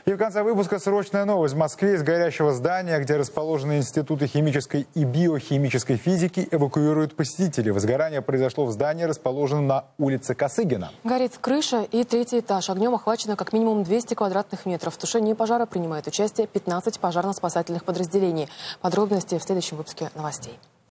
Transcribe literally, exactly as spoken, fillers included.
И в конце выпуска срочная новость. В Москве из горящего здания, где расположены институты химической и биохимической физики, эвакуируют посетителей. Возгорание произошло в здании, расположенном на улице Косыгина. Горит крыша и третий этаж. Огнем охвачено как минимум двести квадратных метров. В тушении пожара принимает участие пятнадцать пожарно-спасательных подразделений. Подробности в следующем выпуске новостей.